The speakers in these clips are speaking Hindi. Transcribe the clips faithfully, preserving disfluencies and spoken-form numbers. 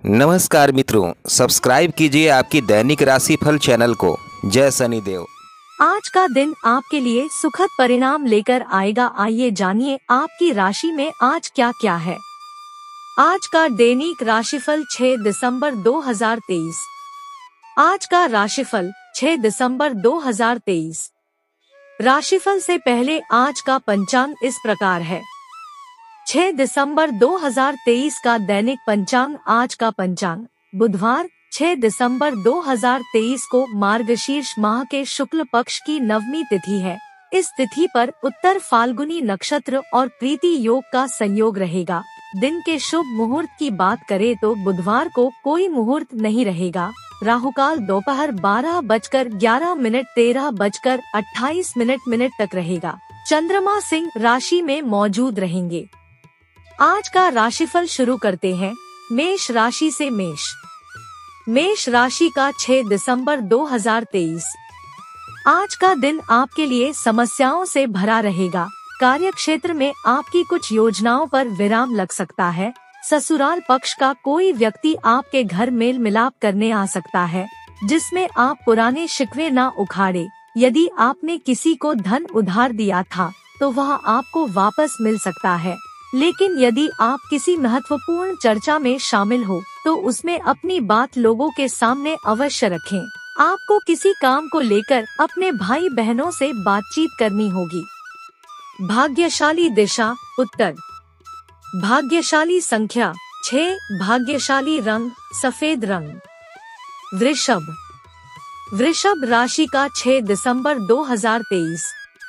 नमस्कार मित्रों, सब्सक्राइब कीजिए आपकी दैनिक राशिफल चैनल को। जय शनिदेव। आज का दिन आपके लिए सुखद परिणाम लेकर आएगा। आइए जानिए आपकी राशि में आज क्या क्या है। आज का दैनिक राशिफल छह दिसंबर दो हज़ार तेईस। आज का राशिफल छह दिसंबर दो हज़ार तेईस। राशिफल से पहले आज का पंचांग इस प्रकार है। छह दिसंबर दो हज़ार तेईस का दैनिक पंचांग। आज का पंचांग बुधवार छह दिसंबर दो हज़ार तेईस को मार्गशीर्ष माह के शुक्ल पक्ष की नवमी तिथि है। इस तिथि पर उत्तर फाल्गुनी नक्षत्र और प्रीति योग का संयोग रहेगा। दिन के शुभ मुहूर्त की बात करें तो बुधवार को कोई मुहूर्त नहीं रहेगा। राहुकाल दोपहर बारह बजकर ग्यारह मिनट तेरह बजकर अट्ठाईस मिनट मिनट तक रहेगा। चंद्रमा सिंह राशि में मौजूद रहेंगे। आज का राशिफल शुरू करते हैं मेष राशि से। मेष मेष राशि का छह दिसंबर दो हज़ार तेईस। आज का दिन आपके लिए समस्याओं से भरा रहेगा। कार्य क्षेत्र में आपकी कुछ योजनाओं पर विराम लग सकता है। ससुराल पक्ष का कोई व्यक्ति आपके घर मेल मिलाप करने आ सकता है, जिसमें आप पुराने शिकवे ना उखाड़े। यदि आपने किसी को धन उधार दिया था तो वह आपको वापस मिल सकता है, लेकिन यदि आप किसी महत्वपूर्ण चर्चा में शामिल हो तो उसमें अपनी बात लोगों के सामने अवश्य रखें। आपको किसी काम को लेकर अपने भाई बहनों से बातचीत करनी होगी। भाग्यशाली दिशा उत्तर। भाग्यशाली संख्या छह। भाग्यशाली रंग सफेद रंग। वृषभ वृषभ राशि का छह दिसंबर दो हज़ार तेईस।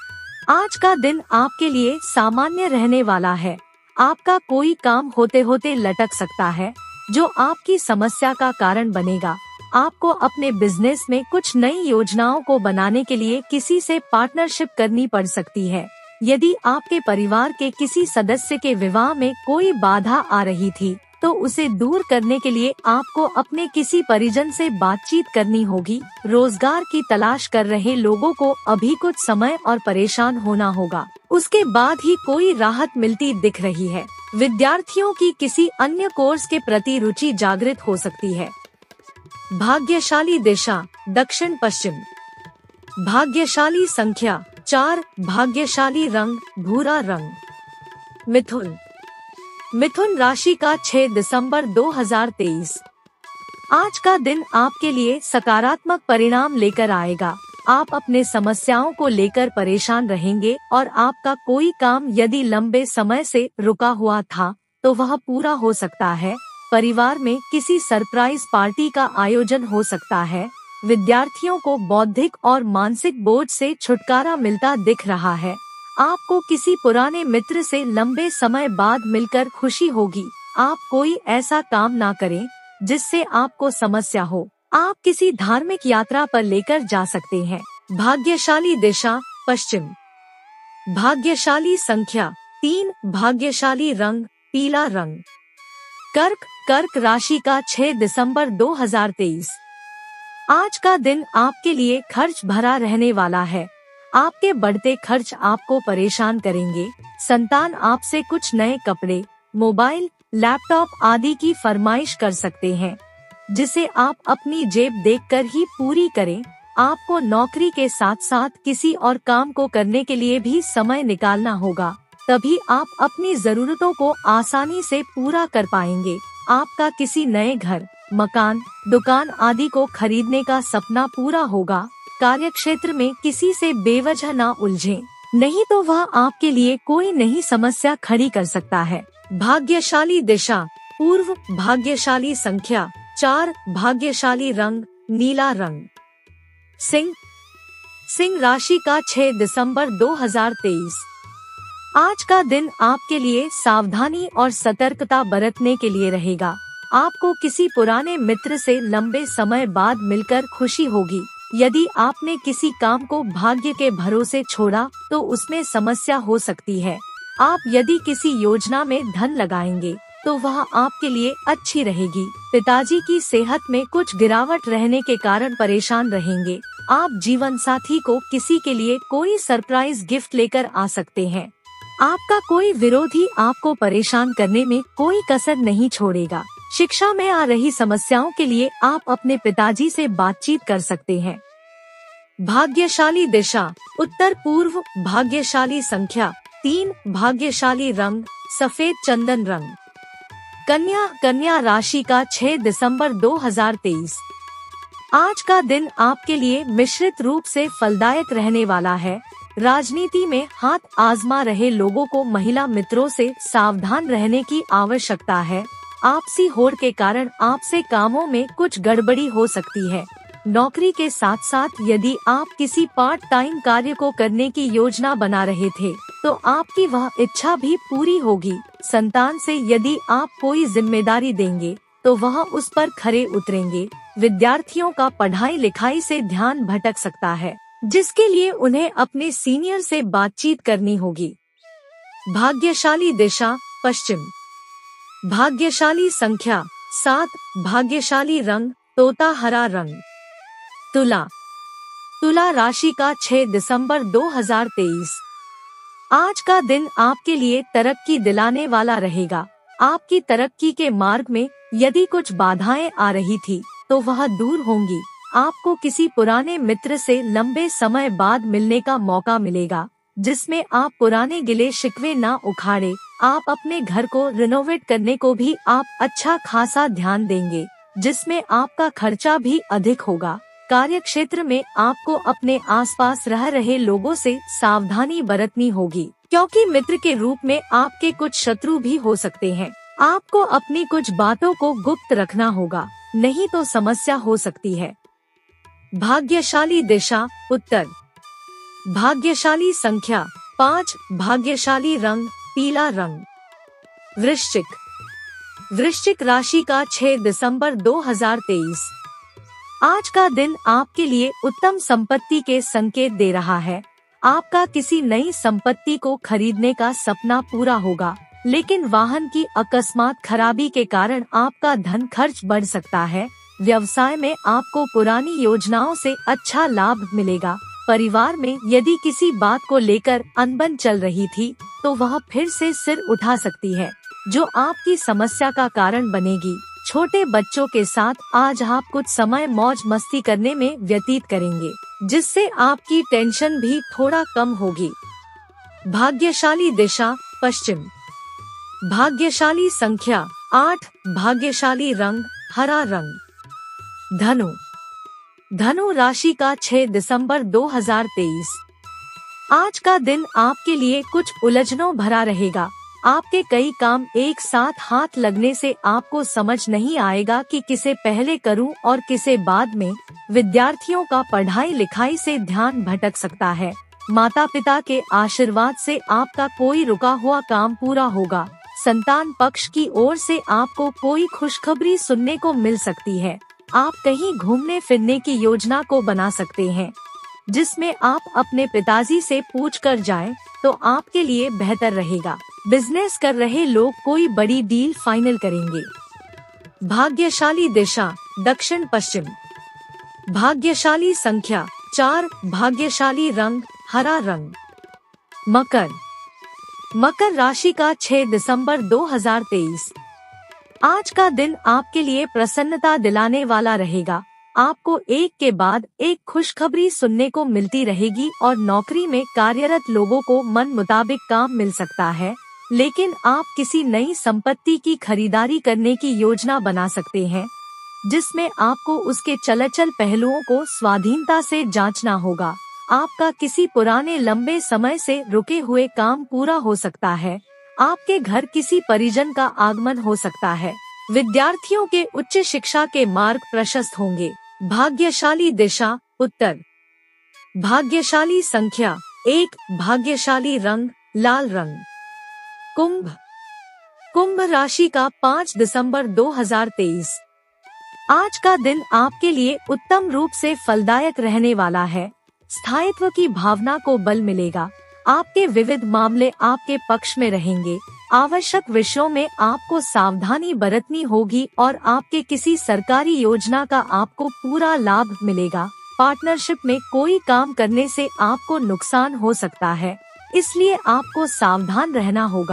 आज का दिन आपके लिए सामान्य रहने वाला है। आपका कोई काम होते होते लटक सकता है, जो आपकी समस्या का कारण बनेगा। आपको अपने बिजनेस में कुछ नई योजनाओं को बनाने के लिए किसी से पार्टनरशिप करनी पड़ सकती है। यदि आपके परिवार के किसी सदस्य के विवाह में कोई बाधा आ रही थी तो उसे दूर करने के लिए आपको अपने किसी परिजन से बातचीत करनी होगी। रोजगार की तलाश कर रहे लोगों को अभी कुछ समय और परेशान होना होगा, उसके बाद ही कोई राहत मिलती दिख रही है। विद्यार्थियों की किसी अन्य कोर्स के प्रति रुचि जागृत हो सकती है। भाग्यशाली दिशा दक्षिण पश्चिम। भाग्यशाली संख्या चार। भाग्यशाली रंग भूरा रंग। मिथुन मिथुन राशि का छह दिसंबर दो हज़ार तेईस। आज का दिन आपके लिए सकारात्मक परिणाम लेकर आएगा। आप अपने समस्याओं को लेकर परेशान रहेंगे और आपका कोई काम यदि लंबे समय से रुका हुआ था तो वह पूरा हो सकता है। परिवार में किसी सरप्राइज पार्टी का आयोजन हो सकता है। विद्यार्थियों को बौद्धिक और मानसिक बोझ से छुटकारा मिलता दिख रहा है। आपको किसी पुराने मित्र से लंबे समय बाद मिलकर खुशी होगी। आप कोई ऐसा काम ना करें जिससे आपको समस्या हो। आप किसी धार्मिक यात्रा पर लेकर जा सकते हैं। भाग्यशाली दिशा पश्चिम। भाग्यशाली संख्या तीन। भाग्यशाली रंग पीला रंग। कर्क कर्क राशि का छह दिसंबर दो हज़ार तेईस। आज का दिन आपके लिए खर्च भरा रहने वाला है। आपके बढ़ते खर्च आपको परेशान करेंगे। संतान आपसे कुछ नए कपड़े, मोबाइल, लैपटॉप आदि की फरमाइश कर सकते हैं, जिसे आप अपनी जेब देखकर ही पूरी करें। आपको नौकरी के साथ साथ किसी और काम को करने के लिए भी समय निकालना होगा, तभी आप अपनी जरूरतों को आसानी से पूरा कर पाएंगे। आपका किसी नए घर, मकान, दुकान आदि को खरीदने का सपना पूरा होगा। कार्य क्षेत्र में किसी से बेवजह ना उलझें, नहीं तो वह आपके लिए कोई नई समस्या खड़ी कर सकता है। भाग्यशाली दिशा पूर्व। भाग्यशाली संख्या चार। भाग्यशाली रंग नीला रंग। सिंह सिंह राशि का छह दिसंबर दो हज़ार तेईस। आज का दिन आपके लिए सावधानी और सतर्कता बरतने के लिए रहेगा। आपको किसी पुराने मित्र से लंबे समय बाद मिलकर खुशी होगी। यदि आपने किसी काम को भाग्य के भरोसे छोड़ा तो उसमें समस्या हो सकती है। आप यदि किसी योजना में धन लगाएंगे तो वह आपके लिए अच्छी रहेगी। पिताजी की सेहत में कुछ गिरावट रहने के कारण परेशान रहेंगे। आप जीवन साथी को किसी के लिए कोई सरप्राइज गिफ्ट लेकर आ सकते हैं। आपका कोई विरोधी आपको परेशान करने में कोई कसर नहीं छोड़ेगा। शिक्षा में आ रही समस्याओं के लिए आप अपने पिताजी से बातचीत कर सकते हैं। भाग्यशाली दिशा उत्तर पूर्व, भाग्यशाली संख्या तीन, भाग्यशाली रंग सफेद चंदन रंग। कन्या कन्या राशि का छह दिसंबर दो हज़ार तेईस। आज का दिन आपके लिए मिश्रित रूप से फलदायक रहने वाला है। राजनीति में हाथ आजमा रहे लोगों को महिला मित्रों से सावधान रहने की आवश्यकता है। आपसी होड़ के कारण आपसे कामों में कुछ गड़बड़ी हो सकती है। नौकरी के साथ साथ यदि आप किसी पार्ट टाइम कार्य को करने की योजना बना रहे थे तो आपकी वह इच्छा भी पूरी होगी। संतान से यदि आप कोई जिम्मेदारी देंगे तो वह उस पर खरे उतरेंगे। विद्यार्थियों का पढ़ाई लिखाई से ध्यान भटक सकता है, जिसके लिए उन्हें अपने सीनियर से बातचीत करनी होगी। भाग्यशाली दिशा पश्चिम, भाग्यशाली संख्या सात, भाग्यशाली रंग तोता हरा रंग। तुला तुला राशि का छह दिसंबर दो हज़ार तेईस। आज का दिन आपके लिए तरक्की दिलाने वाला रहेगा। आपकी तरक्की के मार्ग में यदि कुछ बाधाएं आ रही थी तो वह दूर होंगी। आपको किसी पुराने मित्र से लंबे समय बाद मिलने का मौका मिलेगा, जिसमें आप पुराने गिले शिकवे ना उखाड़े। आप अपने घर को रिनोवेट करने को भी आप अच्छा खासा ध्यान देंगे, जिसमें आपका खर्चा भी अधिक होगा। कार्य क्षेत्र में आपको अपने आसपास रह रहे लोगों से सावधानी बरतनी होगी, क्योंकि मित्र के रूप में आपके कुछ शत्रु भी हो सकते हैं। आपको अपनी कुछ बातों को गुप्त रखना होगा, नहीं तो समस्या हो सकती है। भाग्यशाली दिशा उत्तर, भाग्यशाली संख्या पाँच, भाग्यशाली रंग पीला रंग। वृश्चिक वृश्चिक राशि का छह दिसंबर दो हज़ार तेईस। आज का दिन आपके लिए उत्तम संपत्ति के संकेत दे रहा है। आपका किसी नई संपत्ति को खरीदने का सपना पूरा होगा, लेकिन वाहन की अकस्मात खराबी के कारण आपका धन खर्च बढ़ सकता है। व्यवसाय में आपको पुरानी योजनाओं से अच्छा लाभ मिलेगा। परिवार में यदि किसी बात को लेकर अनबन चल रही थी तो वह फिर से सिर उठा सकती है, जो आपकी समस्या का कारण बनेगी। छोटे बच्चों के साथ आज आप कुछ समय मौज मस्ती करने में व्यतीत करेंगे, जिससे आपकी टेंशन भी थोड़ा कम होगी। भाग्यशाली दिशा पश्चिम, भाग्यशाली संख्या आठ, भाग्यशाली रंग हरा रंग। धनु धनु राशि का छह दिसंबर दो हज़ार तेईस। आज का दिन आपके लिए कुछ उलझनों भरा रहेगा। आपके कई काम एक साथ हाथ लगने से आपको समझ नहीं आएगा कि किसे पहले करूं और किसे बाद में। विद्यार्थियों का पढ़ाई लिखाई से ध्यान भटक सकता है। माता पिता के आशीर्वाद से आपका कोई रुका हुआ काम पूरा होगा। संतान पक्ष की ओर से आपको कोई खुशखबरी सुनने को मिल सकती है। आप कहीं घूमने फिरने की योजना को बना सकते हैं, जिसमें आप अपने पिताजी से पूछ कर जाएं तो आपके लिए बेहतर रहेगा। बिजनेस कर रहे लोग कोई बड़ी डील फाइनल करेंगे। भाग्यशाली दिशा दक्षिण पश्चिम, भाग्यशाली संख्या चार, भाग्यशाली रंग हरा रंग। मकर मकर राशि का छह दिसंबर दो हज़ार तेईस। आज का दिन आपके लिए प्रसन्नता दिलाने वाला रहेगा। आपको एक के बाद एक खुशखबरी सुनने को मिलती रहेगी और नौकरी में कार्यरत लोगों को मन मुताबिक काम मिल सकता है, लेकिन आप किसी नई संपत्ति की खरीदारी करने की योजना बना सकते हैं, जिसमें आपको उसके चलचल पहलुओं को स्वाधीनता से जांचना होगा। आपका किसी पुराने लंबे समय से रुके हुए काम पूरा हो सकता है। आपके घर किसी परिजन का आगमन हो सकता है। विद्यार्थियों के उच्च शिक्षा के मार्ग प्रशस्त होंगे। भाग्यशाली दिशा उत्तर, भाग्यशाली संख्या एक, भाग्यशाली रंग लाल रंग। कुंभ कुंभ राशि का पाँच दिसंबर दो हज़ार तेईस। आज का दिन आपके लिए उत्तम रूप से फलदायक रहने वाला है। स्थायित्व की भावना को बल मिलेगा। आपके विविध मामले आपके पक्ष में रहेंगे। आवश्यक विषयों में आपको सावधानी बरतनी होगी और आपके किसी सरकारी योजना का आपको पूरा लाभ मिलेगा। पार्टनरशिप में कोई काम करने से आपको नुकसान हो सकता है, इसलिए आपको सावधान रहना होगा।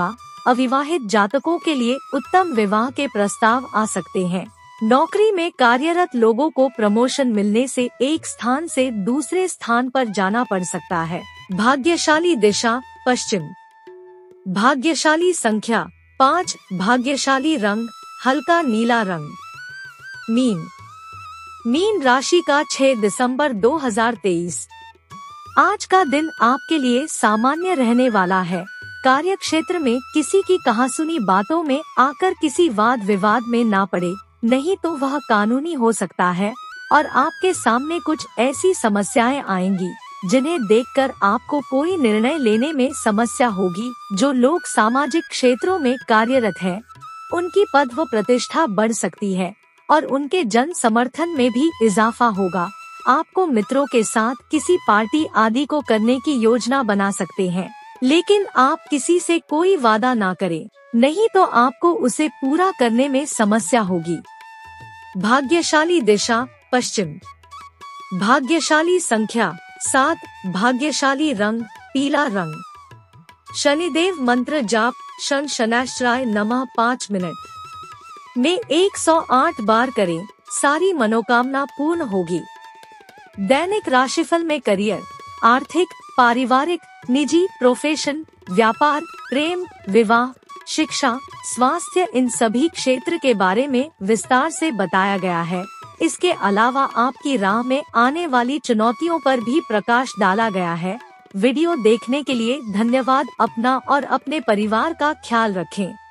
अविवाहित जातकों के लिए उत्तम विवाह के प्रस्ताव आ सकते हैं। नौकरी में कार्यरत लोगों को प्रमोशन मिलने से एक स्थान से दूसरे स्थान पर जाना पड़ सकता है। भाग्यशाली दिशा पश्चिम। भाग्यशाली संख्या पाँच। भाग्यशाली रंग हल्का नीला रंग। मीन। मीन राशि का छह दिसंबर दो हज़ार तेईस। आज का दिन आपके लिए सामान्य रहने वाला है। कार्य क्षेत्र में किसी की कहासुनी बातों में आकर किसी वाद विवाद में ना पड़े, नहीं तो वह कानूनी हो सकता है और आपके सामने कुछ ऐसी समस्याएं आएंगी जिन्हें देखकर आपको कोई निर्णय लेने में समस्या होगी। जो लोग सामाजिक क्षेत्रों में कार्यरत हैं, उनकी पद व प्रतिष्ठा बढ़ सकती है और उनके जन समर्थन में भी इजाफा होगा। आपको मित्रों के साथ किसी पार्टी आदि को करने की योजना बना सकते हैं, लेकिन आप किसी से कोई वादा ना करें, नहीं तो आपको उसे पूरा करने में समस्या होगी। भाग्यशाली दिशा पश्चिम। भाग्यशाली संख्या सात। भाग्यशाली रंग पीला रंग। शनिदेव मंत्र जाप शन शनैश्चराय नमः पाँच मिनट में एक सौ आठ बार करें, सारी मनोकामना पूर्ण होगी। दैनिक राशिफल में करियर, आर्थिक, पारिवारिक, निजी, प्रोफेशन, व्यापार, प्रेम, विवाह, शिक्षा, स्वास्थ्य इन सभी क्षेत्र के बारे में विस्तार से बताया गया है। इसके अलावा आपकी राह में आने वाली चुनौतियों पर भी प्रकाश डाला गया है। वीडियो देखने के लिए धन्यवाद। अपना और अपने परिवार का ख्याल रखें।